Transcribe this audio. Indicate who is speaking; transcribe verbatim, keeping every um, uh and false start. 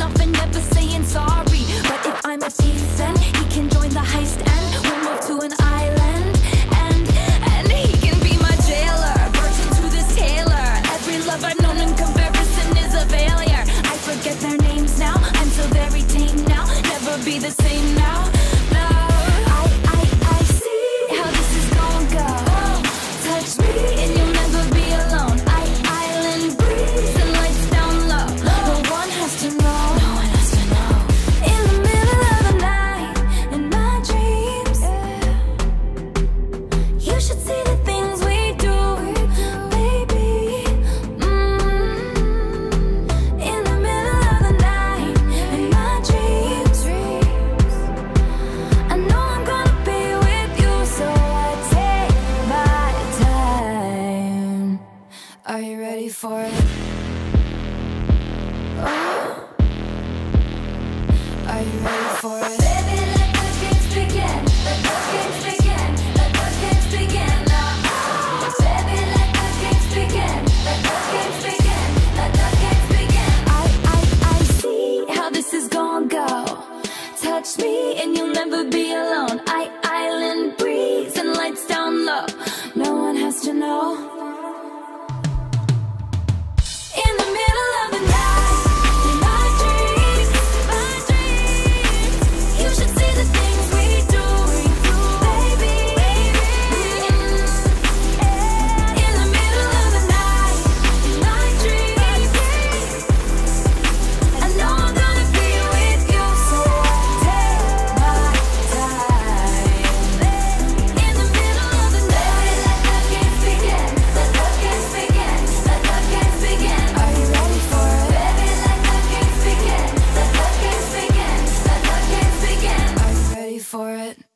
Speaker 1: off and never saying sorry. But if I'm a thief, then he can join the heist and we'll move to an island. And, and he can be my jailer, virgin to this tailor. Every love I've known in comparison is a failure. I forget their names now, I'm so very tame now. Never be the same now. No, I, I, I see how this is gonna go. Touch me and you'll never be alone. I, island breeze and lights down low. No one has to know. No one has to know. In the middle of the night, in my dreams, you should see the things we do, baby. Mm. In the middle of the night, in my dreams, I know I'm gonna be with you, so I take my time. Are you ready for it? Oh. Are you ready for it? Baby, let the games begin. Let the games begin. Let the games begin now. Baby, let the games begin. Let the games begin. Let the games begin. I, I, I see how this is gonna go. Touch me and you'll never be alone. I, island breeze and lights down low. No one has to know. In the middle of the night, in my dreams, my dreams, you should see the things we do, baby. In the middle of the night, in my dreams, I know I'm gonna be with you, so take my time. In the middle of the night, let the games begin. Let the games begin. Let the games begin. Are you ready for it? Baby, let the games begin. Let the games begin. Let the games begin. Are you ready for it?